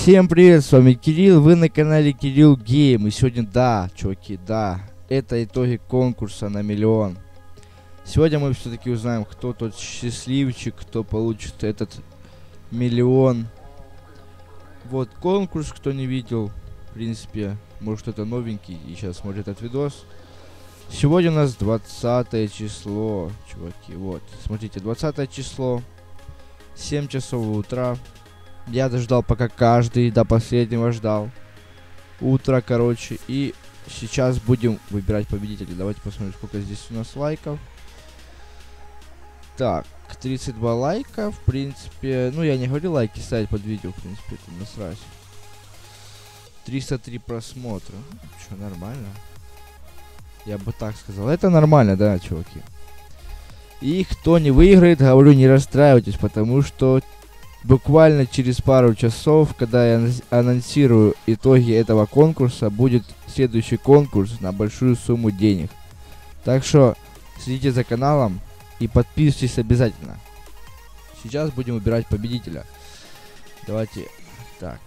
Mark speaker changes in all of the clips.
Speaker 1: Всем привет, с вами Кирилл, вы на канале Кирилл Гейм. И сегодня, да, чуваки, да, это итоги конкурса на миллион. Сегодня мы все-таки узнаем, кто тот счастливчик, кто получит этот миллион. Вот конкурс, кто не видел, в принципе, может кто-то новенький и сейчас смотрит этот видос. Сегодня у нас 20 число, чуваки, вот, смотрите, 20 число, 7 часов утра. Я дождал, пока каждый до последнего ждал. Утро, короче. И сейчас будем выбирать победителей. Давайте посмотрим, сколько здесь у нас лайков. Так, 32 лайка, в принципе. Ну, я не говорю лайки ставить под видео, в принципе, это насрать. 303 просмотра. Что, нормально? Я бы так сказал. Это нормально, да, чуваки. И кто не выиграет, говорю, не расстраивайтесь, потому что буквально через пару часов, когда я анонсирую итоги этого конкурса, будет следующий конкурс на большую сумму денег. Так что следите за каналом и подписывайтесь обязательно. Сейчас будем выбирать победителя. Давайте так.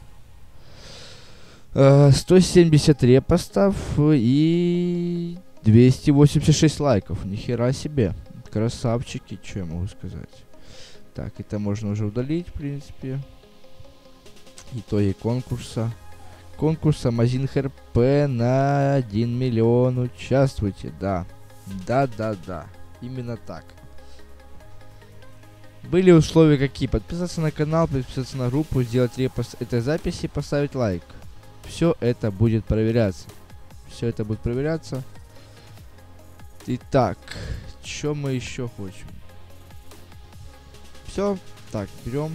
Speaker 1: 170 репостов и 286 лайков. Нихера себе. Красавчики, что я могу сказать. Так, это можно уже удалить, в принципе. Итоги конкурса. Конкурс Amazing RP на 1 миллион. Участвуйте, да. Да. Именно так. Были условия какие? Подписаться на канал, подписаться на группу, сделать репост этой записи, поставить лайк. Все это будет проверяться. Все это будет проверяться. Итак, что мы еще хотим? Все, так, берем.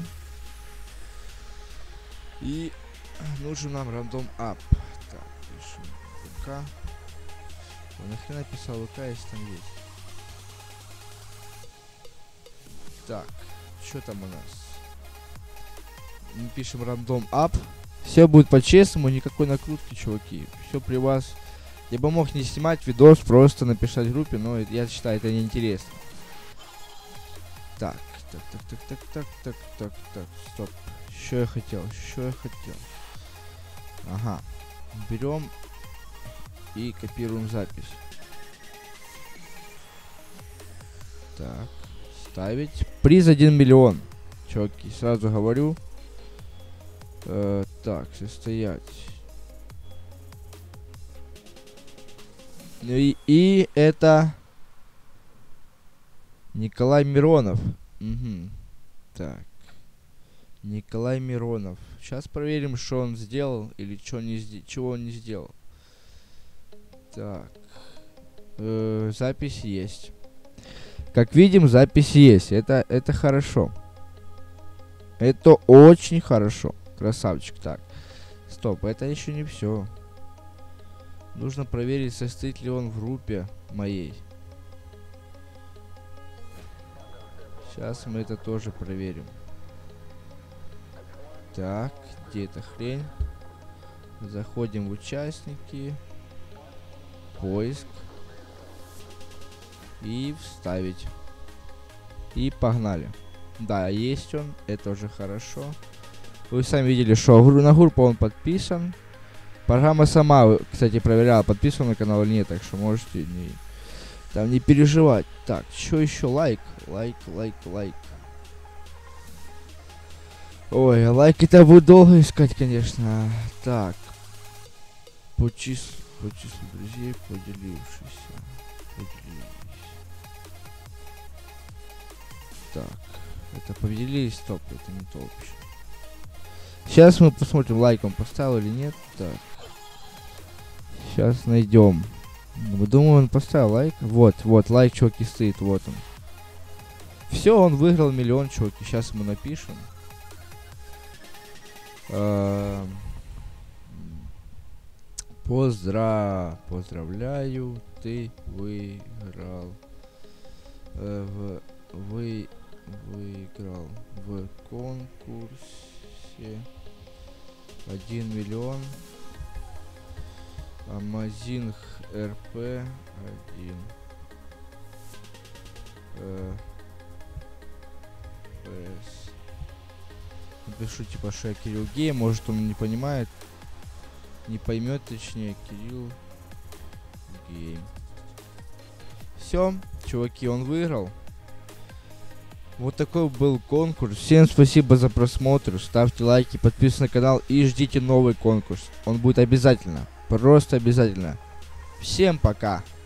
Speaker 1: И нужен нам рандом ап. Так, пишем ВК. Нахрена написал ВК, если там есть. Так, что там у нас? Мы пишем рандом ап. Все будет по-честному, никакой накрутки, чуваки. Все при вас. Я бы мог не снимать видос, просто написать в группе, но я считаю, это неинтересно. Так. Так, стоп. Что я хотел? Ага. Берем и копируем запись. Так, ставить. Приз 1 миллион. Чуваки, сразу говорю. Так, состоять. И это Николай Миронов. Угу. Так. Николай Миронов. Сейчас проверим, что он сделал или чего он не сделал. Так. Запись есть. Как видим, запись есть. Это хорошо. Это очень хорошо. Красавчик. Так. Стоп, это еще не все. Нужно проверить, состоит ли он в группе моей. Сейчас мы это тоже проверим. Так, где эта хрень? Заходим в участники. Поиск. И вставить. И погнали. Да, есть он. Это уже хорошо. Вы сами видели, что на группу он подписан. Программа сама, кстати, проверяла, подписан на канал или нет. Так что можете не переживать. Так, что еще? Лайк. Ой, лайк это будет долго искать, конечно. Так. По числу друзей поделившихся. Так. Это поделились, стоп, это не то вообще. Сейчас мы посмотрим, лайк он поставил или нет. Так. Сейчас найдем. Думаю, он поставил лайк. Вот, лайк, чуваки, стоит, вот он. Все, он выиграл миллион, чуваки. Сейчас мы напишем. Поздравляю, ты выиграл. Выиграл в конкурсе 1 миллион. Amazing RP 1. Напишу типа, что я Кирилл Гейм, может он не понимает. Не поймет, точнее, Кирилл Гейм. Все, чуваки, он выиграл. Вот такой был конкурс. Всем спасибо за просмотр. Ставьте лайки, подписывайтесь на канал и ждите новый конкурс. Он будет обязательно. Просто обязательно. Всем пока.